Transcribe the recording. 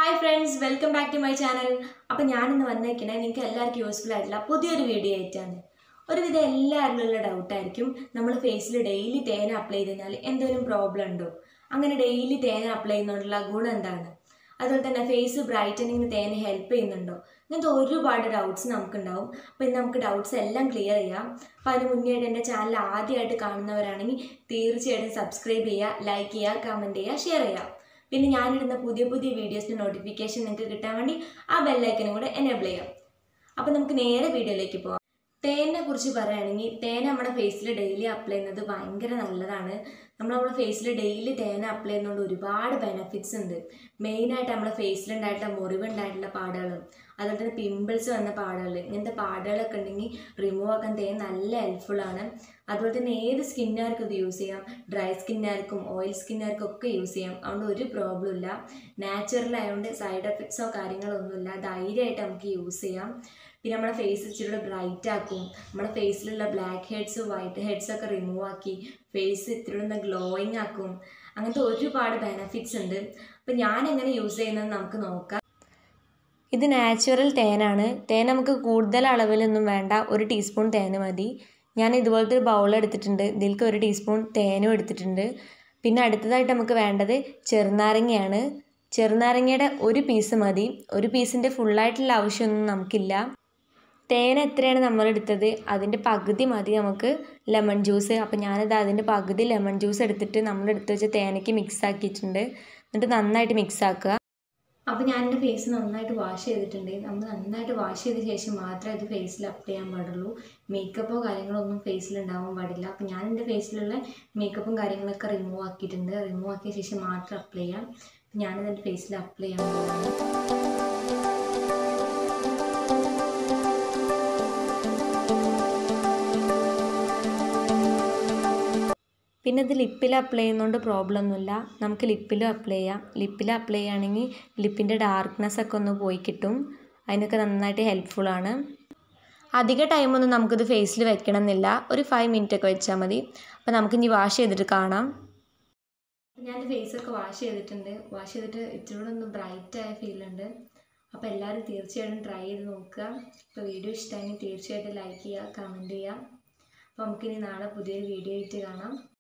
Hi friends, welcome back to my channel. അപ്പോൾ ഞാൻ ഇന്ന് വന്നേക്കണേ നിങ്ങൾക്ക് എല്ലാവർക്കും യൂസ്ഫുൾ ആയിട്ടുള്ള പുതിയൊരു വീഡിയോ ആയിട്ടാണ്. ഒരുവിധം എല്ലാവരിലുള്ള ഡൗട്ട് ആയിരിക്കും നമ്മൾ ഫേസിൽ ഡെയിലി തേൻ അപ്ലൈ ചെയ്താൽ എന്തെങ്കിലും പ്രോബ്ലം ഉണ്ടോ? അങ്ങനെ ഡെയിലി തേൻ അപ്ലൈ ചെയ്യുന്നതുകൊണ്ടുള്ള ഗുണം എന്താണ്? അതുപോലെ തന്നെ ഫേസ് ബ്രൈറ്റനിങ്ങിന് തേൻ ഹെൽപ്പ് ചെയ്യുന്നുണ്ടോ? ഇങ്ങനത്തെ ഒരുപാട് ഡൗട്ട്സ് നമുക്കുണ്ടാവും. അപ്പോൾ ഇന്ന് നമുക്ക് ഡൗട്ട്സ് എല്ലാം ക്ലിയർ ചെയ്യാം. അപ്പോൾ അതിന് മുന്നേയായിട്ട് എൻ്റെ ചാനൽ ആദ്യമായിട്ട് കാണുന്നവരാണെങ്കിൽ തീർച്ചയായിട്ടും സബ്സ്ക്രൈബ് ചെയ്യുക, ലൈക്ക് ചെയ്യുക, കമൻറ്റ് ചെയ്യുക, ഷെയർ ചെയ്യുക. പിന്നെ ഞാനിടുന്ന പുതിയ വീഡിയോസിൻ്റെ നോട്ടിഫിക്കേഷൻ നിങ്ങൾക്ക് കിട്ടാൻ വേണ്ടി ആ ബെല്ലൈക്കനും കൂടെ എനേബിൾ ചെയ്യാം. അപ്പോൾ നമുക്ക് നേരെ വീഡിയോയിലേക്ക് പോകാം. തേനിനെ കുറിച്ച് പറയുകയാണെങ്കിൽ തേൻ നമ്മുടെ ഫേസിൽ ഡെയിലി അപ്ലൈ ചെയ്യുന്നത് ഭയങ്കര നല്ലതാണ്. നമ്മുടെ ഫേസിൽ ഡെയിലി തേൻ അപ്ലൈ ചെയ്യുന്നതുകൊണ്ട് ഒരുപാട് ബെനിഫിറ്റ്സ് ഉണ്ട്. മെയിനായിട്ട് നമ്മുടെ ഫേസിലുണ്ടായിട്ടുള്ള മുറിവുണ്ടായിട്ടുള്ള പാടുകൾ, അതുപോലെ തന്നെ പിമ്പിൾസ് വന്ന പാടുകൾ, ഇങ്ങനത്തെ പാടുകളൊക്കെ ഉണ്ടെങ്കിൽ റിമൂവ് ആക്കാൻ തേൻ നല്ല ഹെൽപ്ഫുള്ളാണ്. അതുപോലെ തന്നെ ഏത് സ്കിന്നുകാർക്കും ഇത് യൂസ് ചെയ്യാം. ഡ്രൈ സ്കിന്നുകാർക്കും ഓയിൽ സ്കിന്നുകാർക്കും ഒക്കെ യൂസ് ചെയ്യാം. അതുകൊണ്ട് ഒരു പ്രോബ്ലം ഇല്ല. നാച്ചുറൽ ആയതുകൊണ്ട് സൈഡ് എഫക്ട്സോ കാര്യങ്ങളോ ഒന്നുമില്ല. ധൈര്യമായിട്ട് നമുക്ക് യൂസ് ചെയ്യാം. പിന്നെ നമ്മുടെ ഫേസ് ഇച്ചിരി ബ്രൈറ്റ് ആക്കും. നമ്മുടെ ഫേസിലുള്ള ബ്ലാക്ക് ഹെഡ്സ് വൈറ്റ് ഹെഡ്സ് ഒക്കെ റിമൂവ് ആക്കി ഫേസ് ഇത്തിരി ഒന്ന് ഗ്ലോയിങ് ആക്കും. അങ്ങനത്തെ ഒരുപാട് ബെനിഫിറ്റ്സ് ഉണ്ട്. അപ്പം ഞാൻ എങ്ങനെ യൂസ് ചെയ്യുന്നത് നമുക്ക് നോക്കാം. ഇത് നാച്ചുറൽ തേനാണ്. തേൻ നമുക്ക് കൂടുതൽ അളവിലൊന്നും വേണ്ട. 1 ടീസ്പൂൺ തേൻ മതി. ഞാൻ ഇതുപോലത്തെ ഒരു ബൗൾ എടുത്തിട്ടുണ്ട്. ഇതിലേക്ക് 1 ടീസ്പൂൺ തേനും എടുത്തിട്ടുണ്ട്. പിന്നെ അടുത്തതായിട്ട് നമുക്ക് വേണ്ടത് ചെറുനാരങ്ങയാണ്. ചെറുനാരങ്ങയുടെ 1 പീസ് മതി. 1 പീസിൻ്റെ ഫുള്ളായിട്ടുള്ള ആവശ്യമൊന്നും നമുക്കില്ല. തേൻ എത്രയാണ് നമ്മളെടുത്തത് അതിൻ്റെ പകുതി മതി നമുക്ക് ലെമൺ ജ്യൂസ്. അപ്പോൾ ഞാനിത് അതിൻ്റെ പകുതി ലെമൺ ജ്യൂസ് എടുത്തിട്ട് നമ്മളെടുത്ത് വെച്ച തേനയ്ക്ക് മിക്സ് ആക്കിയിട്ടുണ്ട്. എന്നിട്ട് നന്നായിട്ട് മിക്സ് ആക്കുക. അപ്പോൾ ഞാൻ എൻ്റെ ഫേസ് നന്നായിട്ട് വാഷ് ചെയ്തിട്ടുണ്ട്. നമ്മൾ നന്നായിട്ട് വാഷ് ചെയ്ത ശേഷം മാത്രമേ ഇത് ഫേസിൽ അപ്ലൈ ചെയ്യാൻ പാടുള്ളൂ. മേക്കപ്പോ കാര്യങ്ങളോ ഒന്നും ഫേസിൽ ഉണ്ടാവാൻ പാടില്ല. അപ്പോൾ ഞാൻ എൻ്റെ ഫേസിലുള്ള മേക്കപ്പും കാര്യങ്ങളൊക്കെ റിമൂവ് ആക്കിയിട്ടുണ്ട്. റിമൂവ് ആക്കിയ ശേഷം മാത്രം അപ്ലൈ ചെയ്യാം. ഞാനിത് എൻ്റെ ഫേസിൽ അപ്ലൈ ചെയ്യാൻ പോകുന്നത്. പിന്നെ ഇത് ലിപ്പിൽ അപ്ലൈ ചെയ്യുന്നതുകൊണ്ട് പ്രോബ്ലം ഒന്നുമില്ല. നമുക്ക് ലിപ്പിലും അപ്ലൈ ചെയ്യാം. ലിപ്പിൽ അപ്ലൈ ചെയ്യുകയാണെങ്കിൽ ലിപ്പിൻ്റെ ഡാർക്ക്നെസ് ഒക്കെ ഒന്ന് പോയി കിട്ടും. അതിനൊക്കെ നന്നായിട്ട് ഹെൽപ്ഫുള്ളാണ്. അധിക ടൈമൊന്നും നമുക്കിത് ഫേസിൽ വെക്കണം എന്നില്ല. ഒരു 5 മിനിറ്റ് ഒക്കെ വെച്ചാൽ മതി. അപ്പോൾ നമുക്കിനി വാഷ് ചെയ്തിട്ട് കാണാം. ഞാൻ ഫേസൊക്കെ വാഷ് ചെയ്തിട്ടുണ്ട്. വാഷ് ചെയ്തിട്ട് ഇച്ചിരി ഒന്ന് ബ്രൈറ്റായ ഫീലുണ്ട്. അപ്പോൾ എല്ലാവരും തീർച്ചയായിട്ടും ട്രൈ ചെയ്ത് നോക്കുക. അപ്പോൾ വീഡിയോ ഇഷ്ടമായെങ്കിൽ തീർച്ചയായിട്ടും ലൈക്ക് ചെയ്യുക, കമൻറ്റ് ചെയ്യുക. അപ്പോൾ നമുക്കിനി നാളെ പുതിയൊരു വീഡിയോ ആയിട്ട് കാണാം.